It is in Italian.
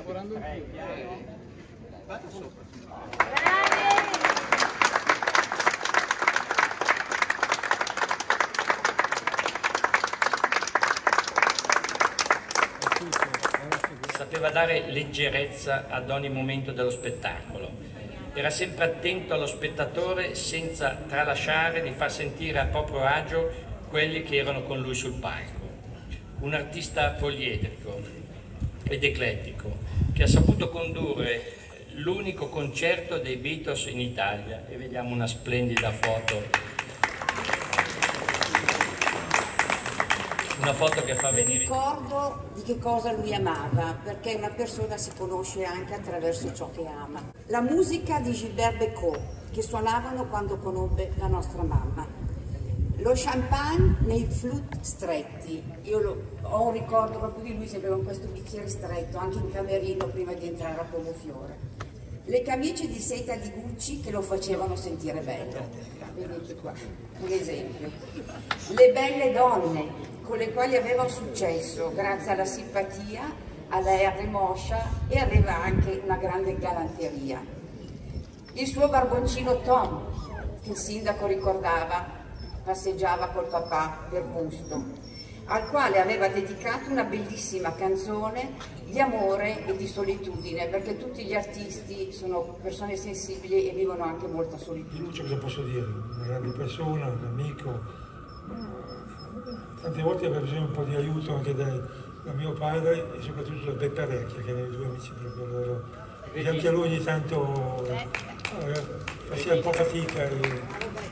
lavorando in più. Vado sopra. Sapeva dare leggerezza ad ogni momento dello spettacolo. Era sempre attento allo spettatore senza tralasciare di far sentire a proprio agio quelli che erano con lui sul palco. Un artista poliedrico ed eclettico che ha saputo condurre l'unico concerto dei Beatles in Italia, e vediamo una splendida foto. Una foto che fa venire. Ricordo di che cosa lui amava, perché una persona si conosce anche attraverso ciò che ama. La musica di Gilbert Bécaud, che suonavano quando conobbe la nostra mamma. Lo champagne nei flute stretti. Ho un ricordo proprio di lui sempre con questo bicchiere stretto, anche in camerino prima di entrare a Pomofiore. Le camicie di seta di Gucci che lo facevano sentire bello. Vedete qua, un esempio. Le belle donne con le quali aveva successo grazie alla simpatia, alla R moscia, e aveva anche una grande galanteria. Il suo barboncino Tom, che il sindaco ricordava, passeggiava col papà per Busto, al quale aveva dedicato una bellissima canzone di amore e di solitudine, perché tutti gli artisti sono persone sensibili e vivono anche molta solitudine. Lucio, cosa posso dire? Una grande persona, un amico. Tante volte aveva bisogno un po' di aiuto anche da mio padre e soprattutto da Beppe Vecchia, che erano i due amici proprio loro. E anche a lui ogni tanto faceva un po' fatica.